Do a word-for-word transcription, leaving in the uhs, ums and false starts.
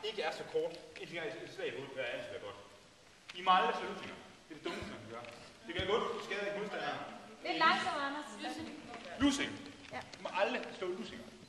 ikke er så kort. En ting er et slag i hovedet, det er altid godt. I må aldrig slå lusinger. Det er det dummeste, man kan gøre. Det gør godt, du skader ikke modstanderen. Lidt langsomt, Anders. Lusing. Ja. Du må aldrig slå lusinger.